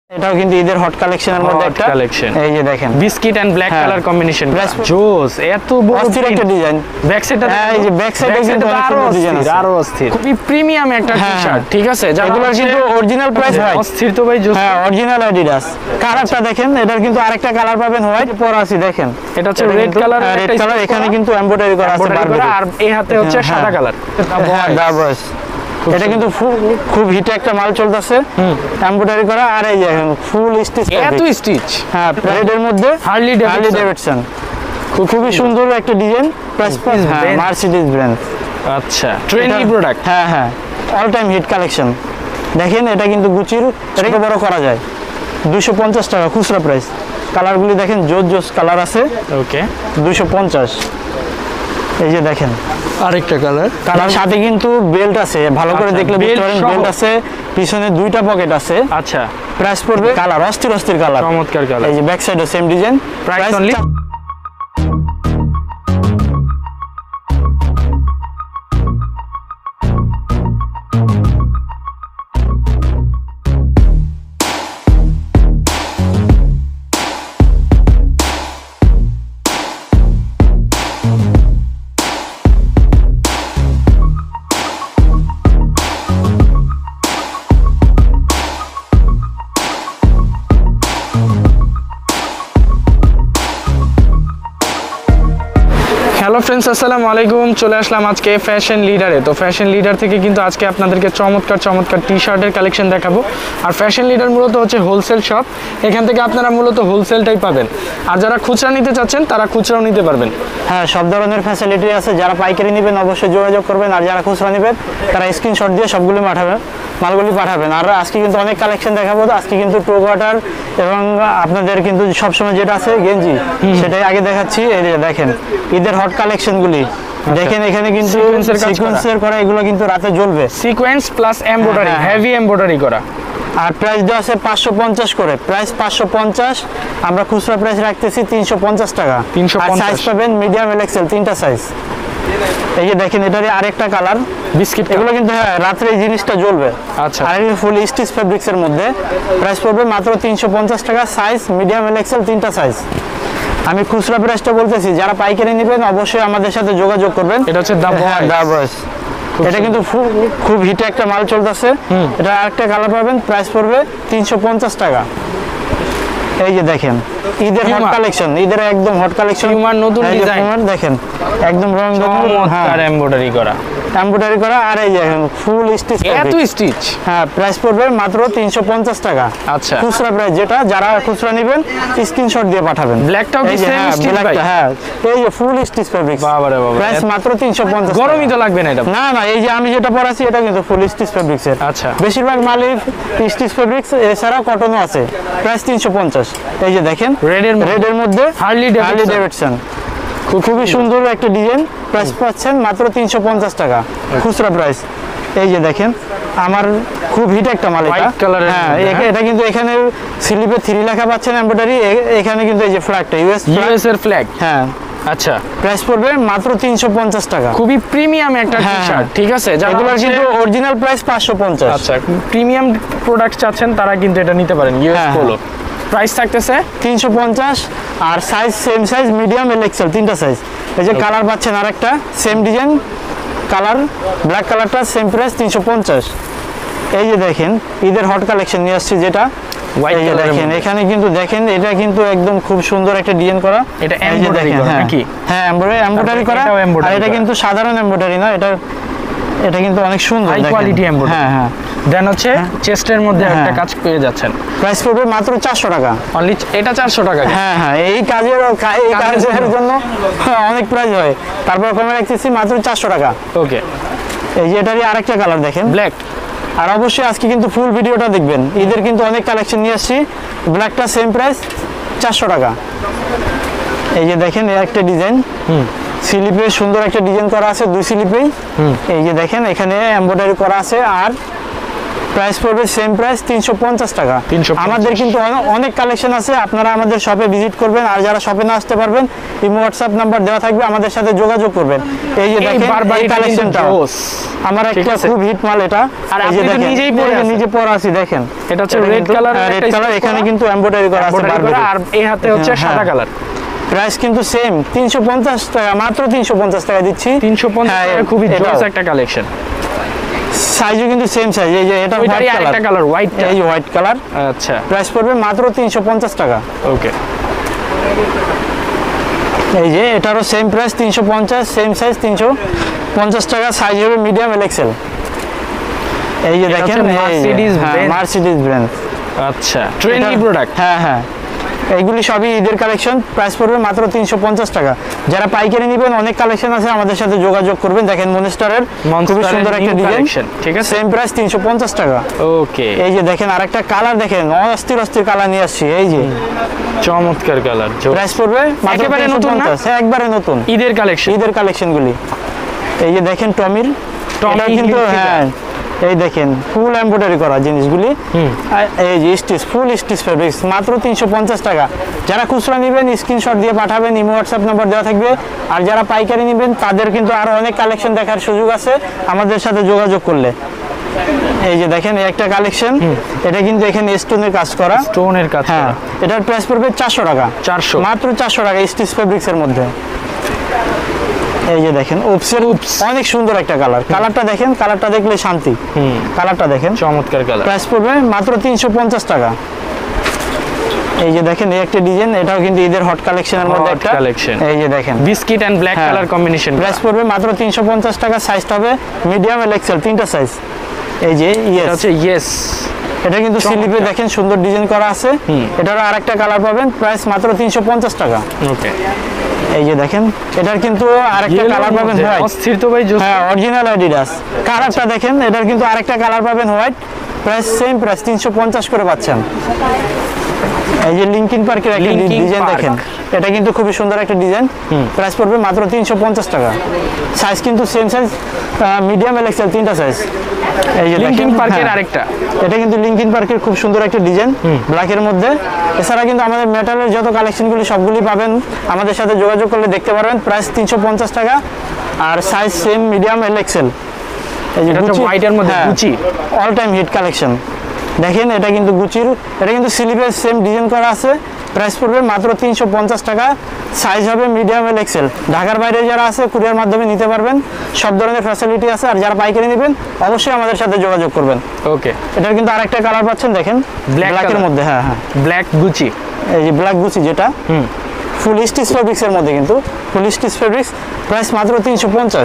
এটাও কিন্তু ঈদের হট কালেকশনের মধ্যে একটা কালেকশন। এই যে দেখেন biscuit and black colour combination, জোস। এত বড় অস্থির একটা ডিজাইন। ব্যাক সাইডটা এই যে ব্যাক সাইডে কিন্তু আরো ডিজাইন আছে, আরো অস্থির, খুবই প্রিমিয়াম একটা টি-শার্ট। ঠিক আছে, এগুলোর কিন্তু অরিজিনাল প্রাইস হয় অস্থির তো ভাই, জোস। হ্যাঁ, অরিজিনাল অ্যাডিডাস। কালারটা দেখেন, এটার কিন্তু আরেকটা কালার পাবেন হোয়াইট পরা আছে, দেখেন এটা হচ্ছে রেড কালার, রেড কালার। এখানে কিন্তু এমব্রয়ডারি করা আছে বারবার, আর এই হাতে হচ্ছে সাদা কালার। দা বয়স এটা কিন্তু খুব হিটে একটা মাল চলতেছে, এমব্রয়ডারি করা। আর এই যে ফুল স্টিচ, এত স্টিচ। হ্যাঁ, রেডের মধ্যে হার্লি ডেভিডসন, খুবই সুন্দর একটা ডিজাইন। Price Mercedes brand. আচ্ছা, ট্রেন্ডি প্রোডাক্ট। হ্যাঁ হ্যাঁ, অল টাইম হিট কালেকশন। দেখেন এটা কিন্তু গুচির, এটা বড় করা যায় 250 টাকা খুচরা প্রাইস। কালারগুলি দেখেন, জোস কালার আছে। ওকে, 250। এই যে দেখেন আরেকটা কালার সাথে কিন্তু বেল্ট আছে, ভালো করে দেখলে বুঝতে পারেন বেল্ট আছে, পিছনে দুইটা পকেট আছে। আচ্ছা, প্রাইস পড়বে কালার অস্থির কালার, চমৎকার কালার। এই যে ব্যাক সাইডে same design. Price only hello friends, আসসালামু আলাইকুম। চলে আসলাম আজকে ফ্যাশন লিডারে। তো ফ্যাশন লিডার থেকে কিন্তু আজকে আপনাদেরকে চমৎকার টি শার্টের কালেকশন দেখাবো। আর ফ্যাশন লিডার মূলত হচ্ছে হোলসেল শপ, এখান থেকে আপনারা মূলত হোলসেলটাই পাবেন। আর যারা খুচরা নিতে চাচ্ছেন তারা খুচরাও নিতে পারবেন। হ্যাঁ, সব ধরনের ফ্যাসিলিটি আছে। যারা পাইকারি নেবেন অবশ্যই যোগাযোগ করবেন, আর যারা খুচরা নেবেন তারা স্ক্রিনশট দিয়ে সবগুলো মালগুলি পাঠাবেন। আর আজকে কিন্তু অনেক কালেকশন দেখাবো। আজকে কিন্তু টু কোয়ার্টার এবং আপনাদের কিন্তু সবসময় যেটা আছে গেঞ্জি, সেটাই আগে দেখাচ্ছি। এই যে দেখেন ঈদের হট কালেকশনগুলি দেখেন, এখানে কিন্তু সিকোয়েন্সের করা, এগুলো কিন্তু রাতে জ্বলবে। Sequence plus embroidery, heavy embroidery করা। আর প্রাইস দেওয়া আছে 550 করে, প্রাইস 550। আমরা খুচরা প্রাইস রাখতেছি 350 টাকা। 350। সাইজ পাবেন মিডিয়াম, এল, এক্সেল, তিনটা সাইজ। এই যে দেখেন এটারই আরেকটা কালার বিস্কিট, এগুলো কিন্তু হ্যাঁ রাত্রে এই জিনিসটা জ্বলবে। আচ্ছা, আর এই ফুল স্টিচ ফেব্রিক্স এর মধ্যে প্রাইস পড়বে মাত্র 350 টাকা। সাইজ মিডিয়াম, এল, এক্সেল, তিনটা সাইজ। আমি খুচরা প্রাইসটা বলতেছি, যারা পাইকারি নেবেন অবশ্যই আমাদের সাথে যোগাযোগ করবেন। এটা হচ্ছে দা বয়স। এটা কিন্তু খুব হিটে একটা মাল চলতেছে। এটা আরেকটা কালার পাবেন, প্রাইস পড়বে 350 টাকা। এই যে দেখেন ঈদের হট কালেকশন, ঈদের একদম হট কালেকশন, নতুন ডিজাইন দেখেন, একদম রং এমব্রয়ডারি করা। আর এই যে ফুল স্টিচ, এত স্টিচ। হ্যাঁ, প্রাইস পড়বে মাত্র 350 টাকা। আচ্ছা, খুচরা প্রাইস যেটা, যারা খুচরা নেবেন স্ক্রিনশট দিয়ে পাঠাবেন। ব্ল্যাকটাও কি সেম স্টিচ ভাই? হ্যাঁ, এই যে ফুল স্টিচ ফেব্রিক্স। বাবারে বাবা, প্রাইস মাত্র 350। গরমই তো লাগবে না এটা। না, এই যে আমি যেটা পরাছি এটা কিন্তু ফুল স্টিচ ফেব্রিক্স এর। আচ্ছা, বেশিরভাগ মালই স্টিচ ফেব্রিক্স, এছাড়াও কটনও আছে। প্রাইস 350। এই যে দেখেন রেডের মধ্যে হার্লি ডেভিডসন, খুবই সুন্দর একটা ডিজাইন। প্রাইস পাচ্ছেন মাত্র 350 টাকা খুচরা প্রাইস। এই যে দেখেন আমার খুব হিট একটা মাল, হ্যাঁ এটা কিন্তু এখানে স্লিপে 3 লেখা পাচ্ছেন এমব্রয়ডারি। এখানে কিন্তু এই যে ফ্ল্যাগটা ইউএস এর ফ্ল্যাগ। হ্যাঁ, আচ্ছা, প্রাইস পড়বে মাত্র 350 টাকা। খুবই প্রিমিয়াম একটা টি-শার্ট। ঠিক আছে, এগুলোর কিন্তু অরিজিনাল প্রাইস 550। আচ্ছা, প্রিমিয়াম প্রোডাক্ট চাচ্ছেন তারা কিন্তু এটা নিতে পারেন। ইউএস পোলো প্রাইস থাকতেছে 350। আর size same size medium, L, XL, তিনটা সাইজ। এই যে কালার পাচ্ছেন আরেকটা সেম ডিজাইন কালার, ব্ল্যাক কালারটা সেম প্রাইস 350। এই যে দেখেন ঈদের হট কালেকশন নিয়ে আসছি, যেটা এই যে দেখেন এখানে কিন্তু দেখেন এটা কিন্তু একদম খুব সুন্দর একটা ডিজাইন করা। এটা এমব্রয়ডারি করা নাকি? হ্যাঁ, এমব্রয়ডারি করা। আর এটা কিন্তু সাধারণ এমব্রয়ডারি না, এটা কিন্তু অনেক সুন্দর, হাই কোয়ালিটি এমব্রয়ডারি। হ্যাঁ, দেন হচ্ছে চেস্টের মধ্যে একটা কাজ পেয়ে যাচ্ছেন। প্রাইস পড়বে মাত্র 400 টাকা অনলি। এটা 400 টাকা। হ্যাঁ, এই কাজের জন্য অনেক প্রাইস হয়, তারপর কমে রাখতেছি মাত্র 400 টাকা। ওকে, এই যে এটারই আরেকটা কালার দেখেন ব্ল্যাক। আর অবশ্যই আজকে কিন্তু ফুল ভিডিওটা দেখবেন, ঈদের কিন্তু অনেক কালেকশন নিয়ে আসছি। ব্ল্যাকটা সেম প্রাইস 400 টাকা। এই যে দেখেন একটা ডিজাইন, স্লিপে সুন্দর একটা ডিজাইন করা আছে, 2 স্লিপেই। এই যে দেখেন এখানে এমব্রয়ডারি করা আছে। আর প্রাইস পড়বে সেম প্রাইস 350 টাকা। 350 আমাদের কিন্তু অনেক কালেকশন আছে, আপনারা আমাদের শপে ভিজিট করবেন, আর যারা শপে না আসতে পারবেন ইমো হোয়াটসঅ্যাপ নাম্বার দেওয়া থাকবে, আমাদের সাথে যোগাযোগ করবেন। এই যে দেখেন এই কালেকশনটা আমার একটা খুব হিট মাল এটা। আর এই যে আপনি তো দেখেন নিজেই পরে আছেন। নিজে পরা আছি দেখেন, এটা হচ্ছে রেড কালার, রেড কালার, এখানে কিন্তু এমব্রয়ডারি করা আছে বারবার, আর এই হাতে হচ্ছে সাদা কালার। প্রাইস কিন্তু সেম 350 টাকা, মাত্র 350 টাকা দিচ্ছি। 350 টাকা, খুবই জোস একটা কালেকশন। সাইজও কিন্তু সেম সাইজ। এই যে এটা ওইটারই আরেকটা কালার হোয়াইট, এই যে হোয়াইট কালার। আচ্ছা, প্রাইস পড়বে মাত্র 350 টাকা। ওকে। এই যে এটারও সেম প্রাইস 350, সেম সাইজ 350 টাকা, সাইজ হবে মিডিয়াম এল এক্সেল। এই যে দেখেন মার্সিডিজ ব্র্যান্ড। আচ্ছা, ট্রেন্ডি প্রোডাক্ট। হ্যাঁ হ্যাঁ, এইগুলি সবই ঈদের কালেকশন। প্রাইস পড়বে মাত্র 350 টাকা। যারা পাইকারি নেবেন অনেক কালেকশন আছে, আমাদের সাথে যোগাযোগ করবেন। দেখেন মনস্টারের খুবই সুন্দর একটা ডিজাইন, ঠিক আছে, সেম প্রাইস 350 টাকা। ওকে। এই যে দেখেন আরেকটা কালার, দেখেন অস্থির অস্থির কালার নিয়ে আসছি। এই যে চমৎকার কালার, প্রাইস পড়বে মাত্র একেবারে নতুন না? 350, একবারে নতুন ঈদের কালেকশন, ঈদের কালেকশনগুলি। এই যে দেখেন টমির, টমি কিন্তু হ্যাঁ এই দেখেন ফুল এমব্রয়ডারি করা জিনিসগুলি। এই যে স্টিচ, ফুল স্টিচ ফেব্রিক্স, মাত্র 350 টাকা। যারা খুচরা নেবেন স্ক্রিনশট দিয়ে পাঠাবেন, ইমো হোয়াটসঅ্যাপ নাম্বার দেওয়া থাকবে। আর যারা পাইকারি নেবেন তাদের কিন্তু আরো অনেক কালেকশন দেখার সুযোগ আছে আমাদের সাথে যোগাযোগ করলে। এই যে দেখেন এই একটা কালেকশন, এটা কিন্তু এখানে স্টোনের কাজ করা, স্টোনের কাজ করা। হ্যাঁ, এটার প্রাইস পড়বে 400 টাকা। 400, মাত্র 400 টাকা স্টিচ ফেব্রিক্স এর মধ্যে। এই যে দেখেন ওপসের অনেক সুন্দর একটা কালার, কালারটা দেখেন, কালারটা দেখলে শান্তি। কালারটা দেখেন, চমৎকার কালার। প্রাইস পড়বে মাত্র 350 টাকা। এই যে দেখেন এই একটা ডিজাইন, এটাও কিন্তু ঈদের হট কালেকশনের মধ্যে একটা কালেকশন। এই যে দেখেন biscuit and black colour combination. Price পড়বে মাত্র 350 টাকা। সাইজটা হবে মিডিয়াম এল এক্সেল, তিনটা সাইজ। এই যে এটা হচ্ছে ইয়েস, এটা কিন্তু স্লিপে দেখেন সুন্দর ডিজাইন করা আছে। এটারও আরেকটা কালার পাবেন, প্রাইস মাত্র 350 টাকা। ওকে। এই যে দেখেন এটার কিন্তু আরেকটা কালার পাবেন হোয়াইট, অস্থির তো ভাই, হ্যাঁ অরিজিনাল অ্যাডিডাস। কালারটা দেখেন, এটার কিন্তু আরেকটা কালার পাবেন হোয়াইট, প্রাইস সেম প্রাইস 350 করে পাচ্ছেন। এই যে লিঙ্কিন পার্কের একটা ডিজাইন দেখেন, এটা কিন্তু খুবই সুন্দর একটা ডিজাইন। প্রাইস পড়বে মাত্র 350 টাকা। সাইজ কিন্তু same size, medium L XL, তিনটা সাইজ। এই যে লিঙ্কিন পার্কের আরেকটা, এটা কিন্তু লিঙ্কিন পার্কের খুব সুন্দর একটা ডিজাইন ব্ল্যাকের মধ্যে। এছাড়া কিন্তু আমাদের মেটালের যত কালেকশনগুলি সবগুলি পাবেন, আমাদের সাথে যোগাযোগ করলে দেখতে পারবেন। প্রাইস 350 টাকা, আর size same medium L XL. এই যে হোয়াইটের মধ্যে Gucci all time hit collection দেখেন, এটা কিন্তু গুচির, এটা কিন্তু স্লিপের সেম ডিজাইন করা আছে। প্রাইস পড়বে মাত্র 350 টাকা। সাইজ হবে মিডিয়াম এল এক্সেল। ঢাকার বাইরে যারা আছে কুরিয়ার মাধ্যমে নিতে পারবেন, সব ধরনের ফ্যাসিলিটি আছে। আর যারা পাইকারি নেবেন অবশ্যই আমাদের সাথে যোগাযোগ করবেন। ওকে। এটার কিন্তু আরেকটা কালার পাচ্ছেন দেখেন ব্ল্যাকের মধ্যে। হ্যাঁ হ্যাঁ, ব্ল্যাক গুচি, এই যে ব্ল্যাক গুচি, যেটা ফুল স্টিচ ফেব্রিক্স এর মধ্যে, কিন্তু ফুল স্টিচ ফেব্রিক্স। প্রাইস মাত্র 350।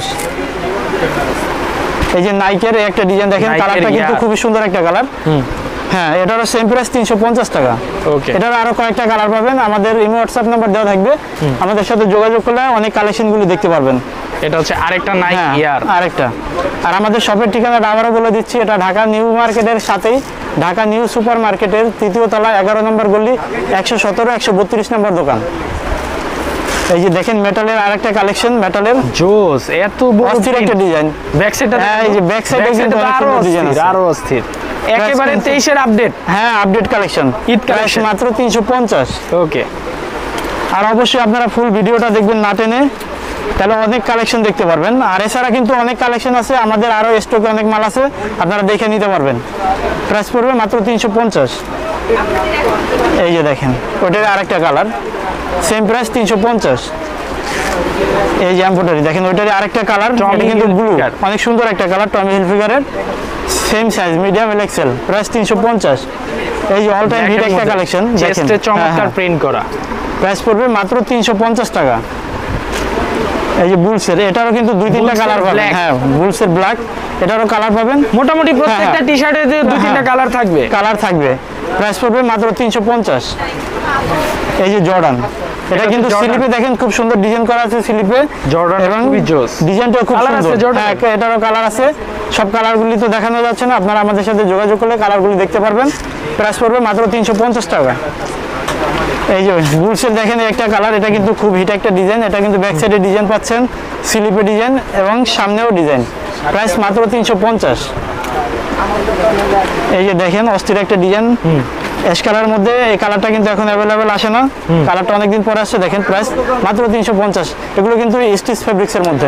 এই যে নাইকের একটা ডিজাইন দেখেন, কালারটা কিন্তু খুবই সুন্দর একটা কালার। হ্যাঁ, এটারও সেম প্রাইস 350 টাকা। ওকে। এটার আরো কয়েকটা কালার পাবেন, আমাদের ইমো হোয়াটসঅ্যাপ নাম্বার দেওয়া থাকবে, আমাদের সাথে যোগাযোগ করলে অনেক কালেকশনগুলো দেখতে পারবেন। এটা হচ্ছে আরেকটা নাইক ইয়ার, আরেকটা। আর আমাদের শপের ঠিকানাটা আবারও বলে দিচ্ছি, এটা ঢাকা নিউ মার্কেটের সাথেই, ঢাকা নিউ সুপার মার্কেটের 3য় তলা 11 নম্বর গলি, 117 132 নম্বর দোকান। এই যে দেখেন মেটালের আরেকটা কালেকশন, মেটালের জোস, এত বড় অস্থির একটা ডিজাইন। ব্যাক সাইডটা, এই যে ব্যাক সাইডে কিন্তু আরো ডিজাইন আছে, আরো অস্থির। একেবারে 23 এর আপডেট। হ্যাঁ, আপডেট কালেকশন, ঈদ কালেকশন, মাত্র 350। ওকে। আর অবশ্যই আপনারা ফুল ভিডিওটা দেখবেন না টেনে, তাহলে অনেক কালেকশন দেখতে পারবেন। আর এছাড়া কিন্তু অনেক কালেকশন আছে, আমাদের আরো স্টকে অনেক মাল আছে, আপনারা দেখে নিতে পারবেন। প্রাইস পড়বে মাত্র 350। এই যে দেখেন ওটার আরেকটা কালার, সেম প্রাইস 350। এই যে এমব্রয়ডারি দেখেন, ওইটার আরেকটা কালার, এটা কিন্তু ব্লু, অনেক সুন্দর একটা কালার, টমি হিলফিগারের, same size medium L XL. Price 350। এই যে অল টাইম হিট একটা কালেকশন দেখেন, চমৎকার প্রিন্ট করা। প্রাইস পড়বে মাত্র 350 টাকা। এই যে বুলসের, এটারও কিন্তু 2-3টা কালার পাবেন। হ্যাঁ, বুলসের ব্ল্যাক, এটারও কালার পাবেন। মোটামুটি প্রত্যেকটা টি-শার্টে 2-3টা কালার থাকবে, প্রাইস পড়বে মাত্র 350। এই যে জর্ডান, এটা কিন্তু স্লিপে দেখেন খুব সুন্দর ডিজাইন করা আছে, স্লিপে জর্ডান খুবই জোস, ডিজাইনটা খুব সুন্দর। হ্যাঁ, এটারও কালার আছে, সব কালারগুলি তো দেখানো যাচ্ছে না, আপনারা আমাদের সাথে যোগাযোগ করলে কালারগুলি দেখতে পারবেন। প্রাইস পড়বে মাত্র 350 টাকা। এই যে বুলসের দেখেন একটা কালার, এটা কিন্তু খুব হিট একটা ডিজাইন, এটা কিন্তু ব্যাক সাইডে ডিজাইন পাচ্ছেন, স্লিপে ডিজাইন এবং সামনেও ডিজাইন। প্রাইস মাত্র 350। এই যে দেখেন অস্থির একটা ডিজাইন অ্যাশ কালার মধ্যে, এই কালারটা কিন্তু এখন অ্যাভেলেবেল আসে না, কালারটা অনেকদিন পরে আসছে। দেখেন প্রাইস মাত্র 350। এগুলো কিন্তু স্টিচ ফেব্রিক্সের মধ্যে।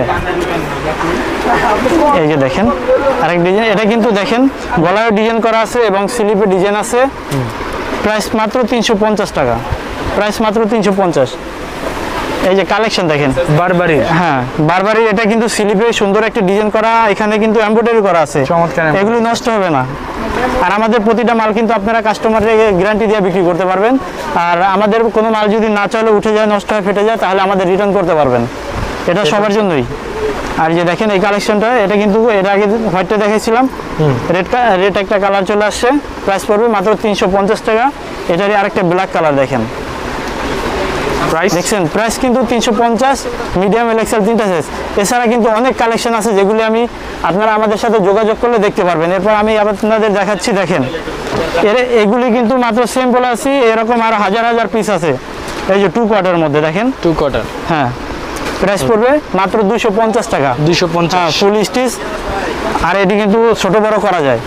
এই যে দেখেন আরেক ডিজাইন, এটা কিন্তু দেখেন গলায় ডিজাইন করা আছে এবং স্লিপে ডিজাইন আছে। প্রাইস মাত্র 350 টাকা, প্রাইস মাত্র 350। এই যে কালেকশন দেখেন বারবারি, হ্যাঁ বারবারি, এটা কিন্তু স্লিপে সুন্দর একটা ডিজাইন করা, এখানে কিন্তু এমব্রয়ডারি করা আছে, চমৎকার। এগুলো নষ্ট হবে না। আর আমাদের প্রতিটা মাল কিন্তু আপনারা কাস্টমারকে গ্যারান্টি দিয়ে বিক্রি করতে পারবেন। আর আমাদের কোনো মাল যদি না চলে, উঠে যায়, নষ্ট হয়, ফেটে যায়, তাহলে আমাদের রিটার্ন করতে পারবেন। এটা সবার জন্যই। আর যে দেখেন এই কালেকশনটা, এটা কিন্তু এর আগে হোয়াইটটা দেখাইছিলাম, রেড একটা কালার চলে আসছে। প্রাইস পড়বে মাত্র 350 টাকা। এটারই আরেকটা ব্ল্যাক কালার দেখেন, প্রাইস দেখছেন প্রাইস কিন্তু 350, মিডিয়াম এল এক্সেল 3টা সাইজ। এছাড়া কিন্তু অনেক কালেকশন আছে যেগুলি আপনারা আমাদের সাথে যোগাযোগ করলে দেখতে পারবেন। এরপর আমি আপনাদের দেখাচ্ছি, দেখেন এগুলি কিন্তু মাত্র স্যাম্পল আছে, এরকম আরো হাজার হাজার পিস আছে। এই যে 2 কোয়ার্টার মধ্যে দেখেন, 2 কোয়ার্টার, হ্যাঁ প্রাইস পড়বে মাত্র 250 টাকা, 250, ফুল স্টিচ। আর এটি কিন্তু ছোট বড় করা যায়।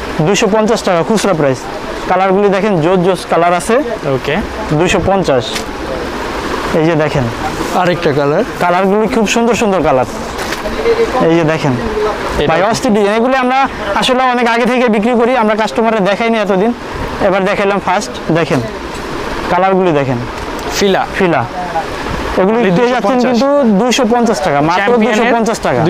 250 টাকা খুচরা প্রাইস। কালারগুলি দেখেন, জোস কালার আছে। ওকে, 250। এই যে দেখেন আরেকটা কালার, কালারগুলি খুব সুন্দর সুন্দর কালার। এই যে দেখেন ভাই অস্থির ডিজাইন। এগুলি আমরা আসলে অনেক আগে থেকে বিক্রি করি, আমরা কাস্টমারে দেখাইনি এতদিন, এবার দেখাইলাম ফার্স্ট। দেখেন কালারগুলি দেখেন, ফিলা ফিলা, এগুলি পেয়ে যাচ্ছেন কিন্তু 250 টাকা, মাত্র 250 টাকা,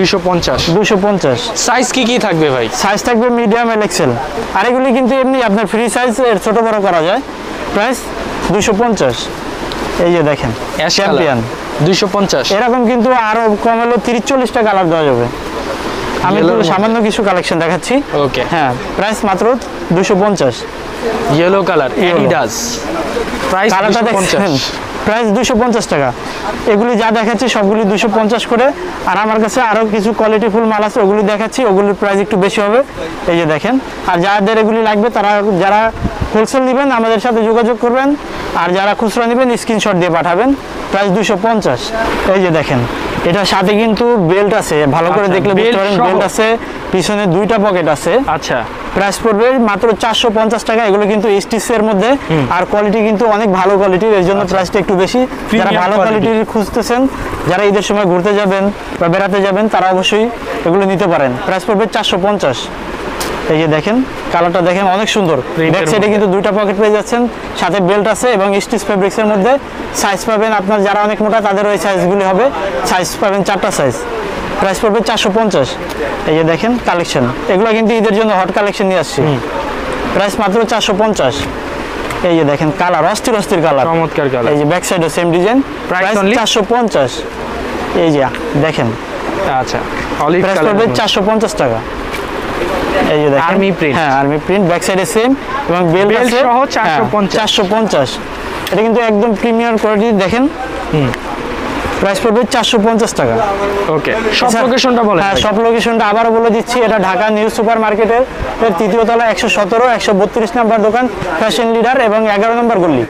250। সাইজ কি থাকবে ভাই? সাইজ থাকবে মিডিয়াম এল এক্সেল। আর এগুলি কিন্তু এমনি আপনার ফ্রি সাইজ, এর ছোট বড় করা যায়। প্রাইস 250। এই যে দেখেন চ্যাম্পিয়ন 250। এরকম কিন্তু আরো কম হলো 30-40টা কালার দেওয়া যাবে। আমি তো সামান্য কিছু কালেকশন দেখাচ্ছি। ওকে, হ্যাঁ প্রাইস মাত্র 250। ইয়েলো কালার, অ্যাডিডাস, প্রাইস কালারটা দেখছেন, প্রাইস 250 টাকা। এগুলি যা দেখাচ্ছি সবগুলি 250 করে। আর আমার কাছে আরো কিছু কোয়ালিটি ফুল মাল আছে, ওগুলি দেখাচ্ছি, ওগুলির প্রাইস একটু বেশি হবে। এই যে দেখেন, আর যাদের এগুলি লাগবে তারা যারা হোলসেল নেবেন আমাদের সাথে যোগাযোগ করবেন, আর যারা খুচরা নেবেন স্ক্রিনশট দিয়ে পাঠাবেন। প্রাইস 250। এই যে দেখেন এটার সাথে কিন্তু বেল্ট আছে, ভালো করে দেখলে বুঝতে পারেন বেল্ট আছে, পিছনে 2টা পকেট আছে। আচ্ছা, প্রাইস পড়বে মাত্র 450 টাকা। এগুলো কিন্তু স্টিচের মধ্যে, আর কোয়ালিটি কিন্তু অনেক ভালো কোয়ালিটির, এর জন্য প্রাইসটা একটু বেশি। যারা ভালো কোয়ালিটির খুঁজতেছেন, যারা ঈদের সময় ঘুরতে যাবেন বা বেড়াতে যাবেন, তারা অবশ্যই এগুলো নিতে পারেন। প্রাইস পড়বে 450। এই যে দেখেন কালারটা দেখেন অনেক সুন্দর। ব্যাক সাইডে কিন্তু 2টা পকেট পেয়ে যাচ্ছেন, সাথে বেল্ট আছে এবং স্টিচ ফেব্রিক্সের মধ্যে। সাইজ পাবেন আপনার যারা অনেক মোটা তাদের ওই সাইজগুলি হবে, সাইজ পাবেন 4টা সাইজ। প্রাইস পড়বে 450। এই যে দেখেন কালেকশন, এগুলো কিন্তু ঈদের জন্য হট কালেকশন নিয়ে আসছি। প্রাইস মাত্র 450। এই যে দেখেন কালার, অস্থির অস্থির কালার, চমৎকার কালার। এই যে ব্যাক সাইডও সেম ডিজাইন, প্রাইস 450। এই যে দেখেন, আচ্ছা, অলিভ প্রাইস কালার, পড়বে 450 টাকা। এই যে দেখেন আর্মি প্রিন্ট, হ্যাঁ আর্মি প্রিন্ট, ব্যাক সাইডে সেম এবং বেল্ট আছে সহ 450। 450। এটা কিন্তু একদম প্রিমিয়াম কোয়ালিটি দেখেন। প্রাইস পড়বে 450 টাকা। ওকে, সব লোকেশনটা বলেন। হ্যাঁ, সব লোকেশনটা আবারও বলে দিচ্ছি। এটা ঢাকা নিউ সুপার মার্কেটের 3য় তলা 117-132 নম্বর দোকান, ফ্যাশন লিডার, এবং 11 নম্বর গলি।